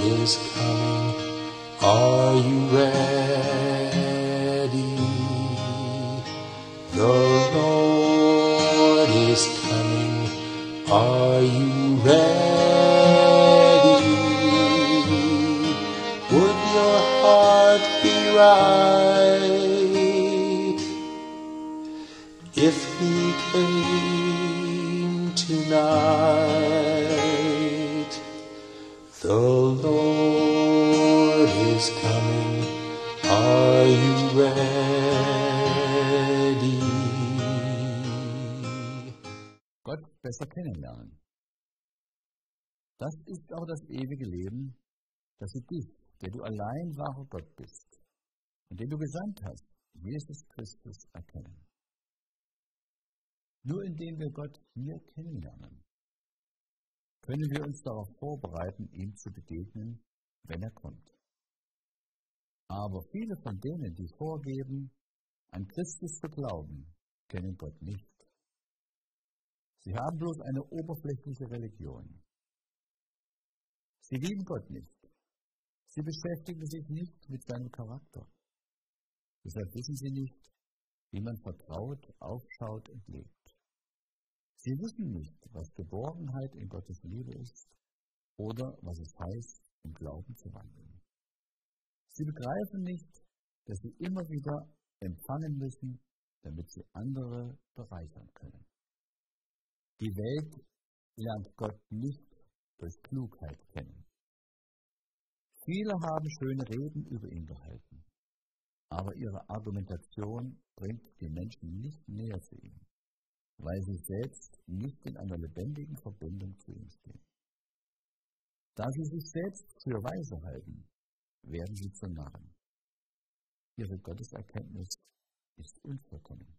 is coming. Are you ready? The Lord is coming. Are you ready? Would your heart be right if he came tonight? The Lord is coming. Are you ready? Gott besser kennenlernen. Das ist auch das ewige Leben, dass sie dich, der du allein wahrer Gott bist und den du gesandt hast, Jesus Christus, erkennen. Nur indem wir Gott hier kennenlernen, können wir uns darauf vorbereiten, ihm zu begegnen, wenn er kommt. Aber viele von denen, die vorgeben, an Christus zu glauben, kennen Gott nicht. Sie haben bloß eine oberflächliche Religion. Sie lieben Gott nicht. Sie beschäftigen sich nicht mit seinem Charakter. Deshalb wissen sie nicht, wie man vertraut, aufschaut und lebt. Sie wissen nicht, was Geborgenheit in Gottes Liebe ist oder was es heißt, im Glauben zu wandeln. Sie begreifen nicht, dass sie immer wieder empfangen müssen, damit sie andere bereichern können. Die Welt lernt Gott nicht durch Klugheit kennen. Viele haben schöne Reden über ihn gehalten, aber ihre Argumentation bringt die Menschen nicht näher zu ihm, weil sie selbst nicht in einer lebendigen Verbindung zu ihm stehen. Da sie sich selbst für weise halten, werden sie zu Narren. Ihre Gotteserkenntnis ist unvollkommen.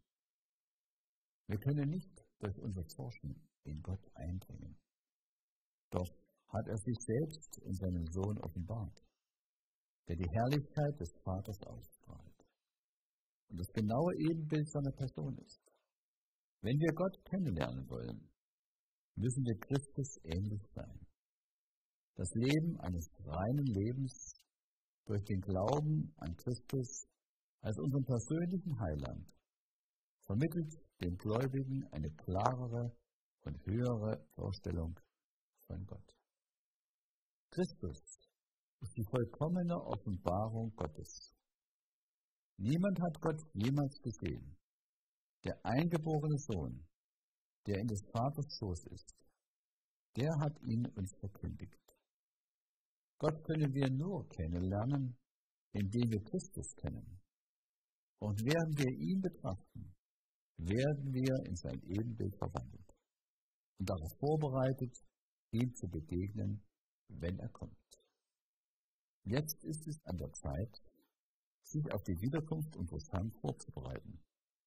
Wir können nicht durch unser Forschen in Gott eindringen. Doch hat er sich selbst in seinem Sohn offenbart, der die Herrlichkeit des Vaters ausstrahlt und das genaue Ebenbild seiner Person ist. Wenn wir Gott kennenlernen wollen, müssen wir Christus ähnlich sein. Das Leben eines reinen Lebens durch den Glauben an Christus als unseren persönlichen Heiland vermittelt dem Gläubigen eine klarere und höhere Vorstellung von Gott. Christus ist die vollkommene Offenbarung Gottes. Niemand hat Gott jemals gesehen. Der eingeborene Sohn, der in des Vaters Schoß ist, der hat ihn uns verkündigt. Gott können wir nur kennenlernen, indem wir Christus kennen. Und während wir ihn betrachten, werden wir in sein Ebenbild verwandelt und darauf vorbereitet, ihm zu begegnen, wenn er kommt. Jetzt ist es an der Zeit, sich auf die Wiederkunft unseres Herrn vorzubereiten.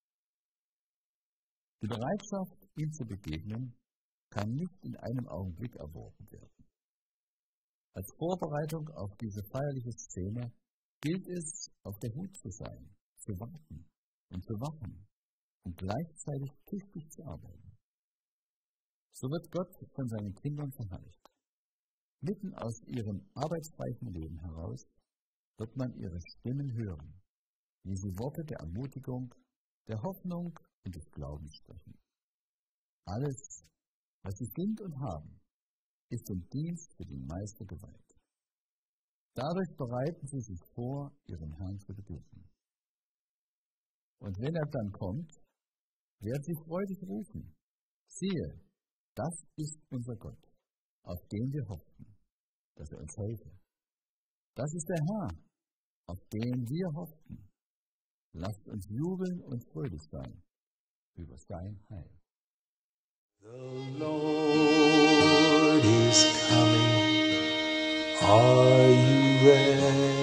Die Bereitschaft, ihm zu begegnen, kann nicht in einem Augenblick erworben werden. Als Vorbereitung auf diese feierliche Szene gilt es, auf der Hut zu sein, zu warten und zu wachen und gleichzeitig tüchtig zu arbeiten. So wird Gott von seinen Kindern verherrlicht. Mitten aus ihrem arbeitsreichen Leben heraus wird man ihre Stimmen hören, wie sie Worte der Ermutigung, der Hoffnung und des Glaubens sprechen. Alles, was sie sind und haben, ist im Dienst für den Meister geweiht. Dadurch bereiten sie sich vor, ihren Herrn zu begegnen. Und wenn er dann kommt, werden sie freudig rufen: Siehe, das ist unser Gott, auf den wir hofften, dass er uns helfe. Das ist der Herr, auf den wir hofften. Lasst uns jubeln und fröhlich sein über sein Heil. The Lord is coming. Are you ready?